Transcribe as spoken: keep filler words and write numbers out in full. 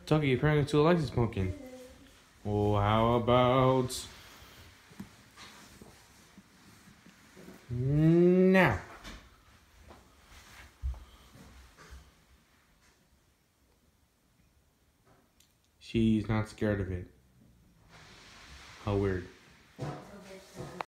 Tucky, apparently still likes smoking. Well, how about now? She's not scared of it. How weird.